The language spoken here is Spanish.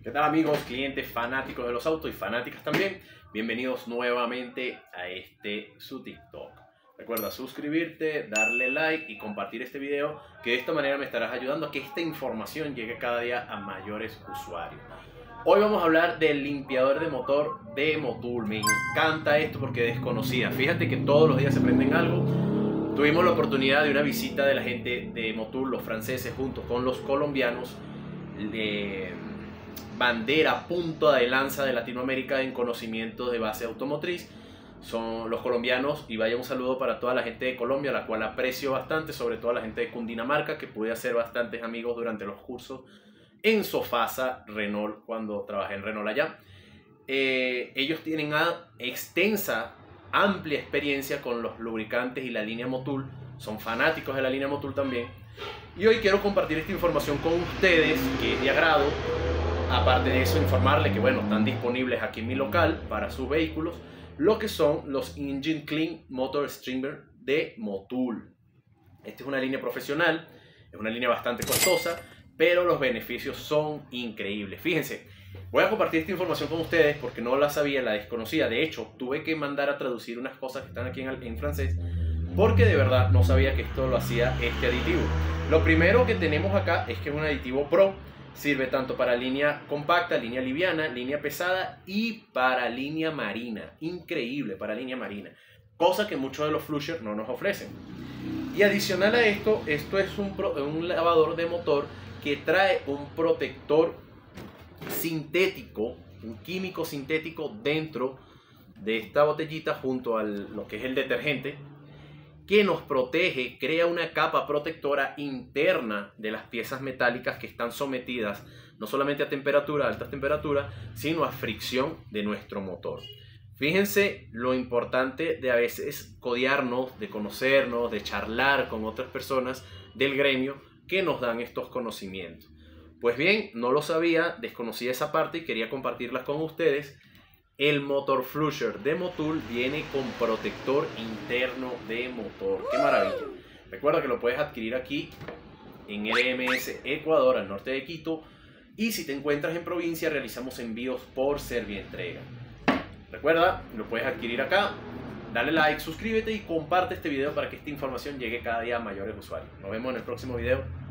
¿Qué tal amigos, clientes, fanáticos de los autos y fanáticas también? Bienvenidos nuevamente a su TikTok. Recuerda suscribirte, darle like y compartir este video, que de esta manera me estarás ayudando a que esta información llegue cada día a mayores usuarios. Hoy vamos a hablar del limpiador de motor de Motul. Me encanta esto porque desconocía. Fíjate que todos los días se aprenden algo. Tuvimos la oportunidad de una visita de la gente de Motul, los franceses, junto con los colombianos, bandera, punta de lanza de Latinoamérica en conocimientos de base automotriz. Son los colombianos, y vaya un saludo para toda la gente de Colombia, la cual aprecio bastante, sobre todo a la gente de Cundinamarca, que pude hacer bastantes amigos durante los cursos en Sofasa Renault, cuando trabajé en Renault allá. Ellos tienen extensa, amplia experiencia con los lubricantes y la línea Motul, son fanáticos de la línea Motul también, y hoy quiero compartir esta información con ustedes, que es de agrado. Aparte de eso, informarles que bueno, están disponibles aquí en mi local para sus vehículos lo que son los Engine Clean Motor Streamer de Motul. Esta es una línea profesional, es una línea bastante costosa, pero los beneficios son increíbles. Fíjense, voy a compartir esta información con ustedes porque no la sabía, la desconocía. De hecho, tuve que mandar a traducir unas cosas que están aquí en francés, porque de verdad no sabía que esto lo hacía este aditivo. Lo primero que tenemos acá es que es un aditivo Pro. Sirve tanto para línea compacta, línea liviana, línea pesada y para línea marina. Increíble, para línea marina. Cosa que muchos de los flusher no nos ofrecen. Y adicional a esto, esto es un lavador de motor que trae un protector sintético, un químico sintético dentro de esta botellita junto a lo que es el detergente, que nos protege, crea una capa protectora interna de las piezas metálicas que están sometidas no solamente a temperatura, altas temperaturas, sino a fricción de nuestro motor. Fíjense lo importante de a veces codearnos, de conocernos, de charlar con otras personas del gremio que nos dan estos conocimientos. Pues bien, no lo sabía, desconocía esa parte y quería compartirlas con ustedes. El motor flusher de Motul viene con protector interno de motor. ¡Qué maravilla! Recuerda que lo puedes adquirir aquí en RMS Ecuador, al norte de Quito. Y si te encuentras en provincia, realizamos envíos por Servientrega. Recuerda, lo puedes adquirir acá. Dale like, suscríbete y comparte este video para que esta información llegue cada día a mayores usuarios. Nos vemos en el próximo video.